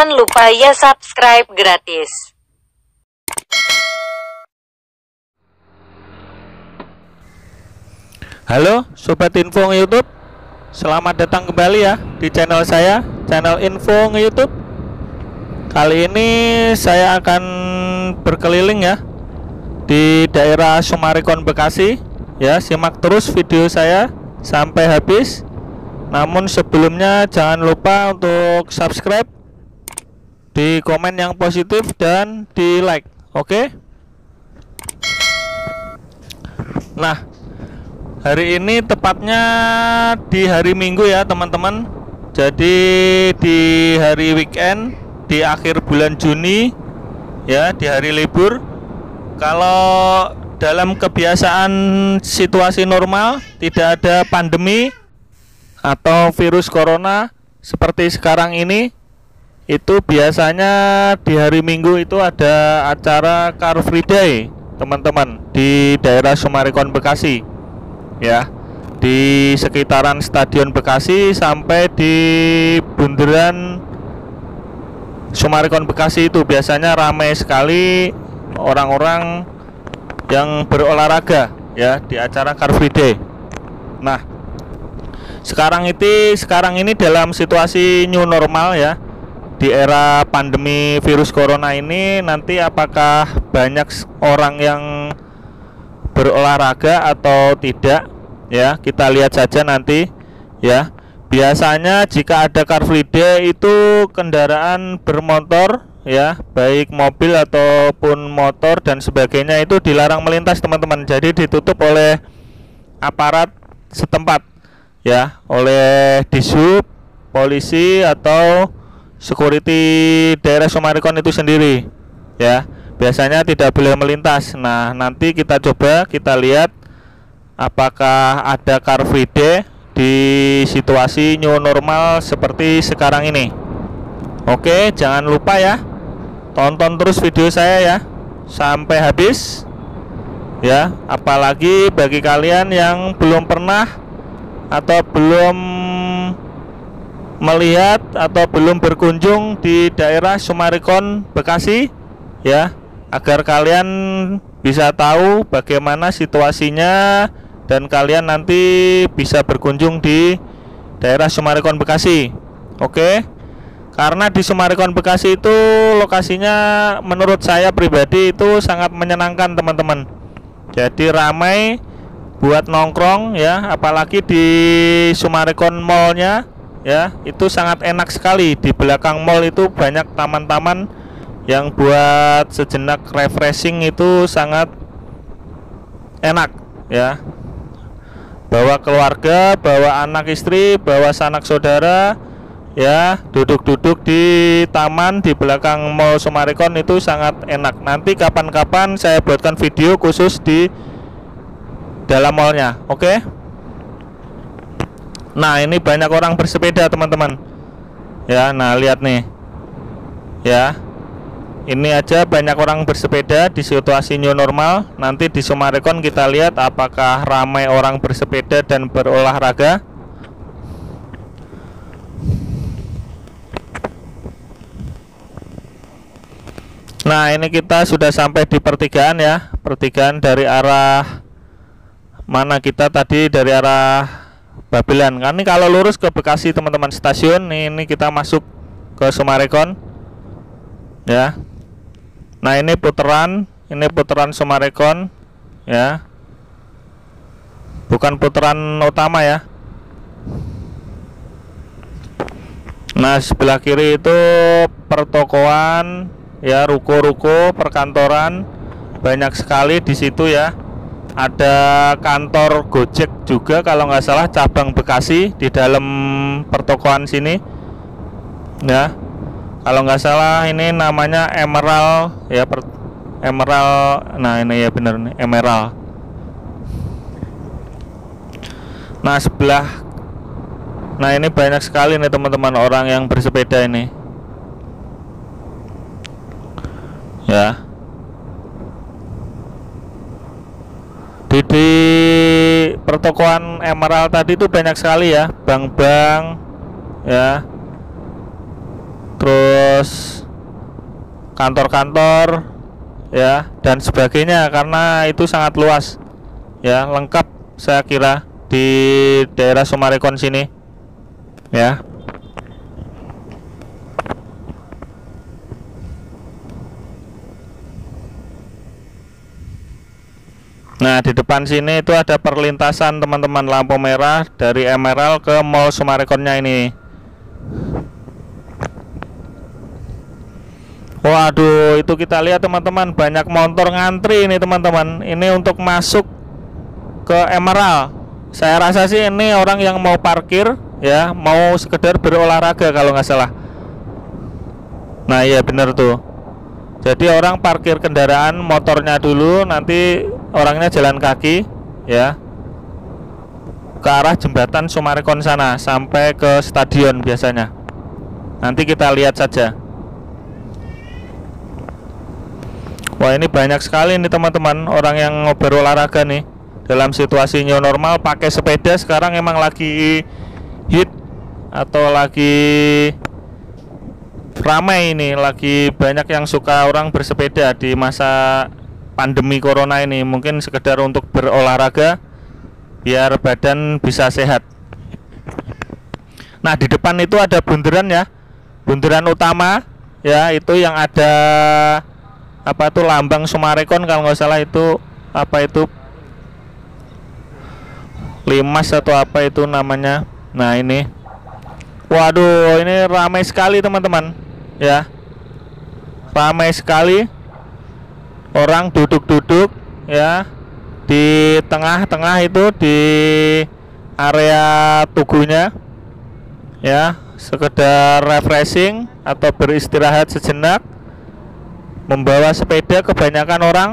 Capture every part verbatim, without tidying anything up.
Jangan lupa ya subscribe gratis. Halo Sobat Info YouTube, selamat datang kembali ya di channel saya, channel Info YouTube. Kali ini saya akan berkeliling ya di daerah Summarecon Bekasi. Ya, simak terus video saya sampai habis. Namun sebelumnya jangan lupa untuk subscribe, di komen yang positif dan di like. Oke. Nah, hari ini tepatnya di hari Minggu ya teman-teman. Jadi di hari weekend, di akhir bulan Juni ya, di hari libur. Kalau dalam kebiasaan situasi normal, tidak ada pandemi atau virus corona seperti sekarang ini, itu biasanya di hari Minggu itu ada acara Car Free Day teman-teman di daerah Summarecon Bekasi ya, di sekitaran Stadion Bekasi sampai di bundaran Summarecon Bekasi. Itu biasanya ramai sekali orang-orang yang berolahraga ya di acara Car Free Day. Nah, sekarang itu sekarang ini dalam situasi new normal ya, di era pandemi virus corona ini, nanti apakah banyak orang yang berolahraga atau tidak ya, kita lihat saja nanti ya. Biasanya jika ada Car Free Day itu kendaraan bermotor ya, baik mobil ataupun motor dan sebagainya, itu dilarang melintas teman-teman. Jadi ditutup oleh aparat setempat ya, oleh Dishub, polisi atau security daerah Summarecon itu sendiri ya. Biasanya tidak boleh melintas. Nah, nanti kita coba kita lihat apakah ada Car Free Day di situasi new normal seperti sekarang ini. Oke, jangan lupa ya, tonton terus video saya ya sampai habis ya. Apalagi bagi kalian yang belum pernah atau belum melihat atau belum berkunjung di daerah Summarecon Bekasi ya, agar kalian bisa tahu bagaimana situasinya dan kalian nanti bisa berkunjung di daerah Summarecon Bekasi. Oke. Karena di Summarecon Bekasi itu lokasinya menurut saya pribadi itu sangat menyenangkan teman-teman. Jadi ramai buat nongkrong ya, apalagi di Summarecon Mall-nya ya, itu sangat enak sekali. Di belakang mall itu banyak taman-taman yang buat sejenak refreshing, itu sangat enak ya. Bawa keluarga, bawa anak istri, bawa sanak saudara ya, duduk-duduk di taman di belakang mall Summarecon itu sangat enak. Nanti kapan-kapan saya buatkan video khusus di dalam mallnya. Oke. Nah, ini banyak orang bersepeda teman-teman ya. Nah, lihat nih ya, ini aja banyak orang bersepeda di situasi new normal. Nanti di Summarecon kita lihat apakah ramai orang bersepeda dan berolahraga. Nah, ini kita sudah sampai di pertigaan ya, pertigaan dari arah mana kita tadi, dari arah Babelan. Kan ini kalau lurus ke Bekasi teman-teman, stasiun nih, ini kita masuk ke Summarecon ya. Nah, ini puteran, ini puteran Summarecon ya, bukan puteran utama ya. Nah, sebelah kiri itu pertokoan ya, ruko-ruko, perkantoran, banyak sekali di situ ya. Ada kantor Gojek juga kalau nggak salah, cabang Bekasi di dalam pertokoan sini ya. Kalau nggak salah ini namanya Emerald ya, per, Emerald. Nah, ini ya bener nih, Emerald. Nah, sebelah, nah ini banyak sekali nih teman-teman orang yang bersepeda ini ya. Di, di pertokoan Emerald tadi itu banyak sekali ya, bank-bank ya, terus kantor-kantor ya dan sebagainya, karena itu sangat luas ya, lengkap saya kira di daerah Summarecon sini ya. Nah, di depan sini itu ada perlintasan teman-teman, lampu merah dari Emerald ke Mall Summareconnya ini. Waduh, itu kita lihat teman-teman, banyak motor ngantri ini teman-teman. Ini untuk masuk ke Emerald. Saya rasa sih ini orang yang mau parkir ya, mau sekedar berolahraga kalau nggak salah. Nah iya bener tuh. Jadi orang parkir kendaraan motornya dulu, nanti orangnya jalan kaki ya ke arah jembatan Summarecon sana sampai ke stadion biasanya. Nanti kita lihat saja. Wah, ini banyak sekali nih teman-teman orang yang berolahraga nih dalam situasi new normal pakai sepeda. Sekarang emang lagi hit atau lagi ramai ini, lagi banyak yang suka orang bersepeda di masa pandemi corona ini, mungkin sekedar untuk berolahraga biar badan bisa sehat. Nah, di depan itu ada bundaran ya, bundaran utama ya, itu yang ada apa tuh lambang Summarecon kalau nggak salah, itu apa itu Limas atau apa itu namanya. Nah ini, waduh ini ramai sekali teman-teman ya, ramai sekali orang duduk-duduk ya di tengah-tengah itu, di area tugunya ya, sekedar refreshing atau beristirahat sejenak, membawa sepeda kebanyakan orang.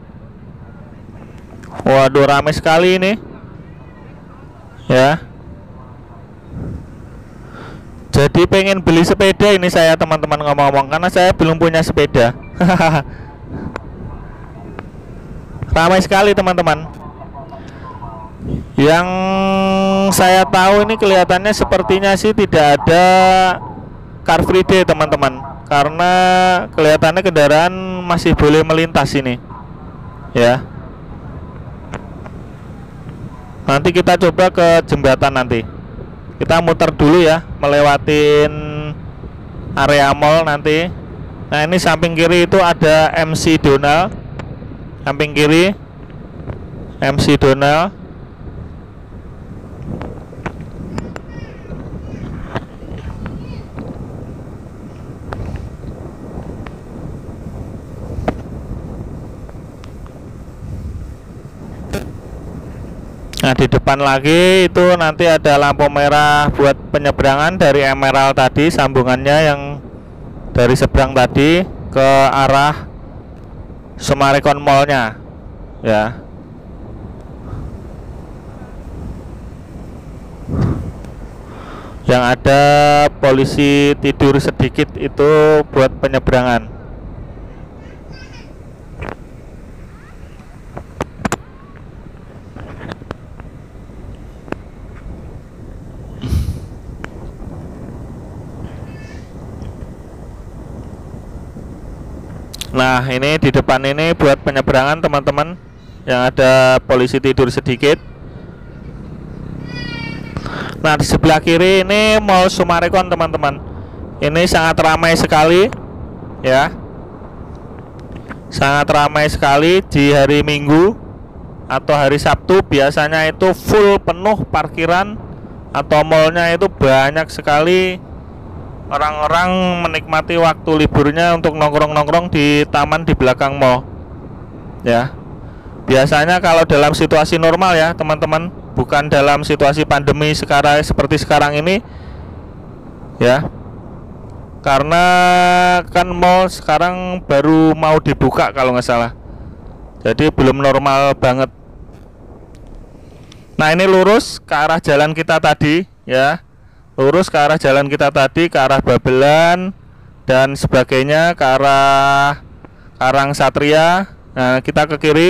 Waduh ramai sekali ini ya. Jadi pengen beli sepeda ini saya teman-teman ngomong-ngomong, karena saya belum punya sepeda. Ramai sekali teman-teman. Yang saya tahu ini kelihatannya sepertinya sih tidak ada Car Free Day teman-teman, karena kelihatannya kendaraan masih boleh melintas ini ya. Nanti kita coba ke jembatan, nanti kita muter dulu ya, melewatin area mall nanti. Nah ini samping kiri itu ada M C Donald, samping kiri M C Donald. Nah di depan lagi itu nanti ada lampu merah buat penyeberangan dari Emerald tadi, sambungannya yang dari seberang tadi ke arah Summarecon Mall-nya ya. Yang ada polisi tidur sedikit itu buat penyeberangan. Nah ini di depan ini buat penyeberangan teman-teman, yang ada polisi tidur sedikit. Nah di sebelah kiri ini Mall Summarecon teman-teman. Ini sangat ramai sekali ya, sangat ramai sekali di hari Minggu atau hari Sabtu. Biasanya itu full penuh parkiran atau mallnya, itu banyak sekali orang-orang menikmati waktu liburnya untuk nongkrong-nongkrong di taman di belakang mall ya. Biasanya kalau dalam situasi normal ya teman-teman, bukan dalam situasi pandemi sekarang seperti sekarang ini ya, karena kan mall sekarang baru mau dibuka kalau nggak salah, jadi belum normal banget. Nah ini lurus ke arah jalan kita tadi ya, lurus ke arah jalan kita tadi, ke arah Babelan dan sebagainya, ke arah Karang Satria. Nah kita ke kiri.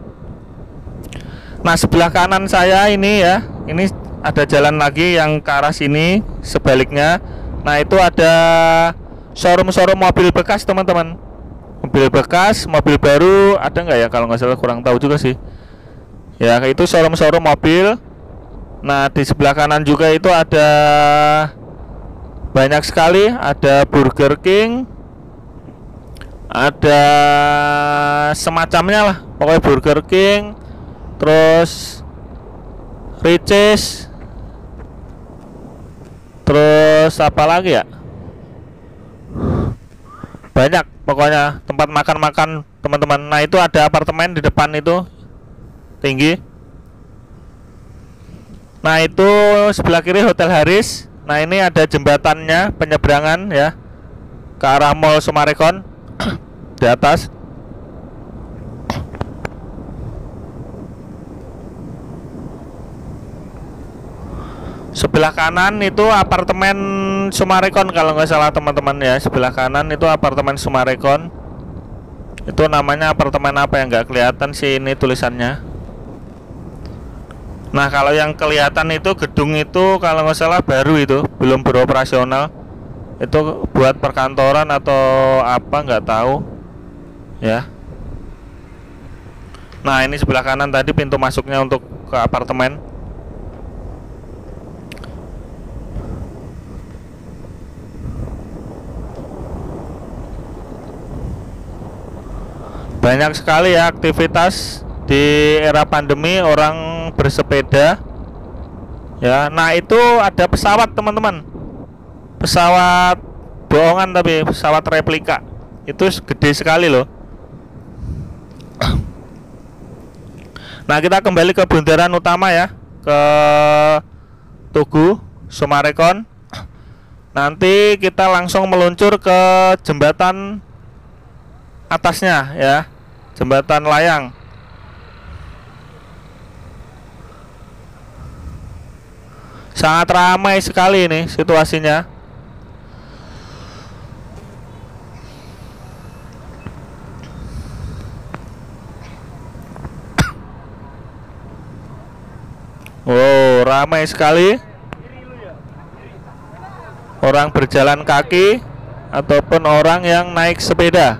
Nah sebelah kanan saya ini ya, ini ada jalan lagi yang ke arah sini sebaliknya. Nah itu ada showroom-showroom mobil bekas teman-teman. Mobil bekas, mobil baru ada nggak ya? Kalau nggak salah kurang tahu juga sih. Ya itu showroom-showroom mobil. Nah di sebelah kanan juga itu ada banyak sekali, ada Burger King, ada semacamnya lah, pokoknya Burger King, terus Riches, terus apa lagi ya, banyak pokoknya tempat makan-makan teman-teman. Nah itu ada apartemen di depan itu tinggi. Nah itu sebelah kiri Hotel Haris. Nah ini ada jembatannya penyeberangan ya ke arah Mall Summarecon di atas. Sebelah kanan itu apartemen Summarecon kalau nggak salah teman-teman ya. Sebelah kanan itu apartemen Summarecon. Itu namanya apartemen apa yang nggak kelihatan sih ini tulisannya. Nah kalau yang kelihatan itu gedung itu kalau nggak salah baru, itu belum beroperasional. Itu buat perkantoran atau apa nggak tahu ya. Nah ini sebelah kanan tadi pintu masuknya untuk ke apartemen. Banyak sekali ya aktivitas di era pandemi, orang bersepeda ya. Nah itu ada pesawat teman-teman, pesawat bohongan tapi pesawat replika, itu gede sekali loh. Nah kita kembali ke bundaran utama ya, ke Tugu Summarecon. Nanti kita langsung meluncur ke jembatan atasnya ya, jembatan layang. Sangat ramai sekali ini situasinya. Wow, ramai sekali. Orang berjalan kaki ataupun orang yang naik sepeda.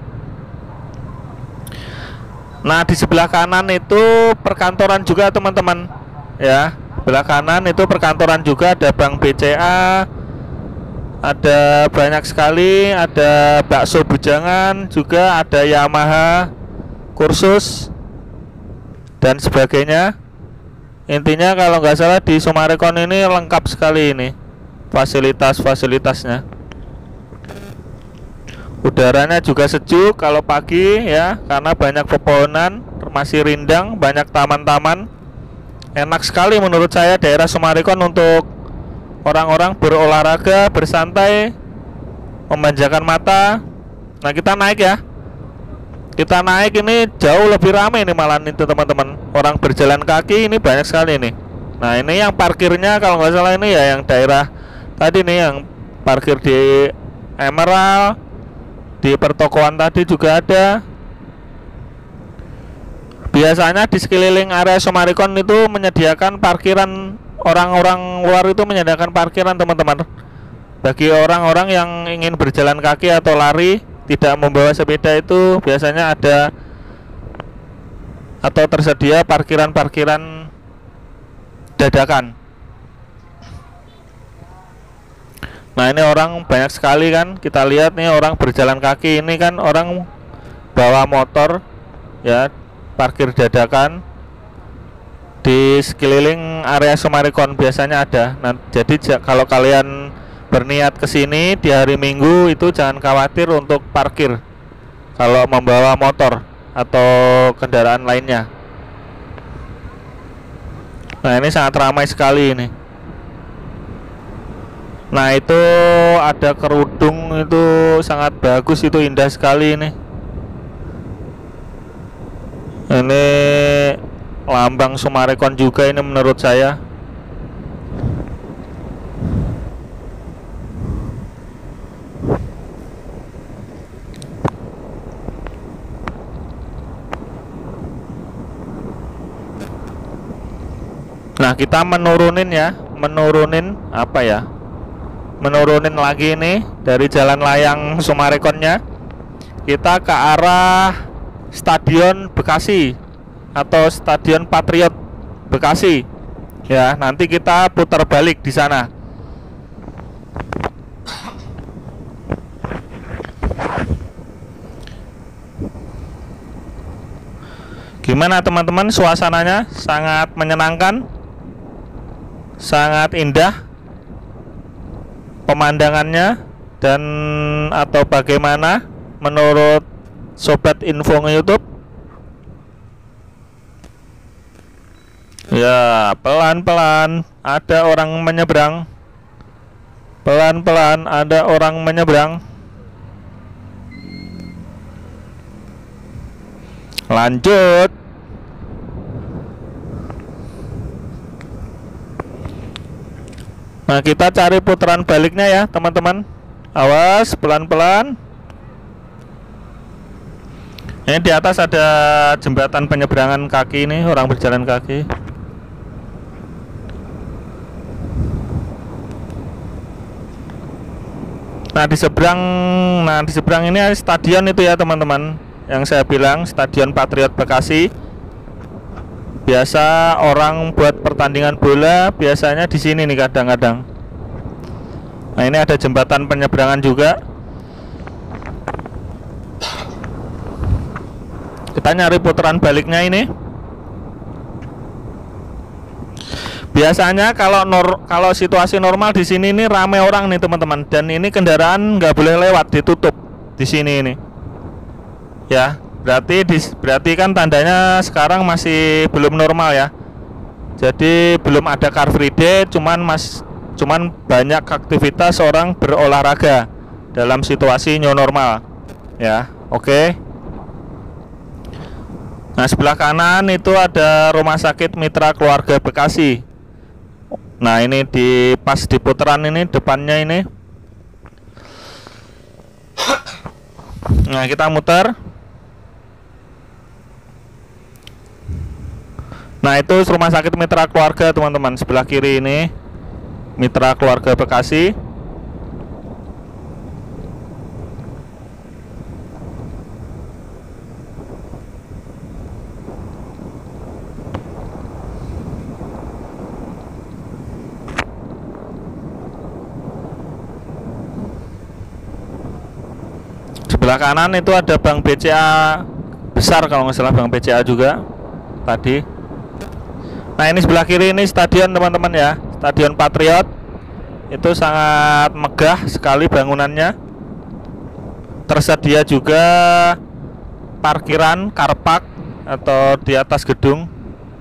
Nah, di sebelah kanan itu perkantoran juga teman-teman ya. Sebelah kanan itu perkantoran juga, ada Bank B C A, ada banyak sekali, ada bakso bujangan juga, ada Yamaha kursus dan sebagainya. Intinya kalau nggak salah di Summarecon ini lengkap sekali ini fasilitas-fasilitasnya. Udaranya juga sejuk kalau pagi ya, karena banyak pepohonan, masih rindang, banyak taman-taman. Enak sekali menurut saya daerah Summarecon untuk orang-orang berolahraga, bersantai, memanjakan mata. Nah kita naik ya, kita naik ini jauh lebih ramai ini malah itu teman-teman. Orang berjalan kaki ini banyak sekali ini. Nah ini yang parkirnya kalau nggak salah ini ya yang daerah tadi nih, yang parkir di Emerald, di pertokoan tadi juga ada. Biasanya di sekeliling area Summarecon itu menyediakan parkiran, orang-orang luar itu menyediakan parkiran teman-teman, bagi orang-orang yang ingin berjalan kaki atau lari tidak membawa sepeda. Itu biasanya ada atau tersedia parkiran-parkiran dadakan. Nah ini orang banyak sekali kan, kita lihat nih orang berjalan kaki, ini kan orang bawa motor ya, parkir dadakan di sekeliling area Summarecon biasanya ada. Nah jadi kalau kalian berniat ke sini di hari Minggu itu jangan khawatir untuk parkir kalau membawa motor atau kendaraan lainnya. Nah ini sangat ramai sekali ini. Nah itu ada kerudung, itu sangat bagus, itu indah sekali ini. Ini lambang Summarecon juga ini menurut saya. Nah kita menurunin ya, menurunin apa ya, menurunin lagi ini dari jalan layang Sumarekonnya. Kita ke arah Stadion Bekasi atau Stadion Patriot Bekasi. Ya, nanti kita putar balik di sana. Gimana teman-teman, suasananya? Sangat menyenangkan, sangat indah pemandangannya, dan atau bagaimana menurut Sobat Info YouTube? Ya, pelan-pelan ada orang menyeberang. Pelan-pelan ada orang menyeberang. Lanjut. Nah, kita cari putaran baliknya ya, teman-teman. Awas, pelan-pelan. Ini di atas ada jembatan penyeberangan kaki ini, orang berjalan kaki. Nah, di seberang, nah di seberang ini ada stadion itu ya, teman-teman. Yang saya bilang Stadion Patriot Bekasi. Biasa orang buat pertandingan bola biasanya di sini nih kadang-kadang. Nah, ini ada jembatan penyeberangan juga. Kita nyari putaran baliknya ini. Biasanya kalau nor kalau situasi normal di sini ini ramai orang nih, teman-teman. Dan ini kendaraan nggak boleh lewat, ditutup di sini ini. Ya. Berarti berarti kan tandanya sekarang masih belum normal ya. Jadi belum ada Car Free Day, cuman mas cuman banyak aktivitas orang berolahraga dalam situasi new normal. Ya, oke. Okay. Nah, sebelah kanan itu ada Rumah Sakit Mitra Keluarga Bekasi. Nah, ini di pas di putaran ini depannya ini. Nah, kita muter. Nah, itu Rumah Sakit Mitra Keluarga, teman-teman. Sebelah kiri ini Mitra Keluarga Bekasi. Sebelah kanan itu ada Bank B C A besar, kalau nggak salah Bank B C A juga tadi. Nah, ini sebelah kiri ini stadion, teman-teman ya, Stadion Patriot. Itu sangat megah sekali bangunannya. Tersedia juga parkiran carpark atau di atas gedung.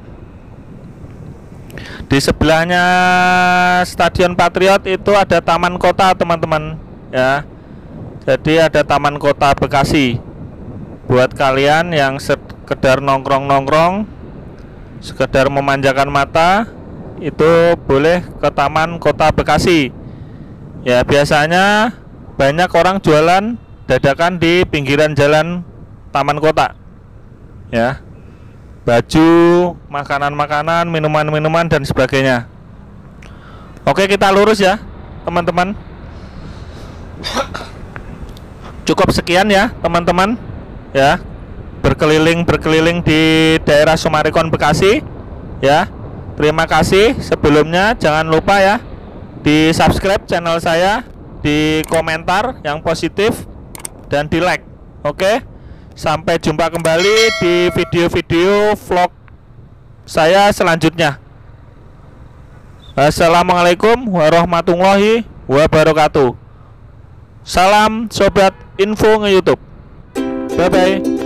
Di sebelahnya Stadion Patriot itu ada Taman Kota, teman-teman ya. Jadi ada Taman Kota Bekasi. Buat kalian yang sekedar nongkrong-nongkrong, sekedar memanjakan mata, itu boleh ke Taman Kota Bekasi. Ya, biasanya banyak orang jualan dadakan di pinggiran jalan Taman Kota. Ya. Baju, makanan-makanan, minuman-minuman dan sebagainya. Oke, kita lurus ya, teman-teman. Cukup sekian ya, teman-teman. Ya. Berkeliling-berkeliling di daerah Sumarekon Bekasi ya. Terima kasih sebelumnya. Jangan lupa ya di subscribe channel saya, di komentar yang positif, dan di like. Oke, sampai jumpa kembali di video-video vlog saya selanjutnya. Assalamualaikum warahmatullahi wabarakatuh. Salam Sobat Info nge YouTube. Bye bye.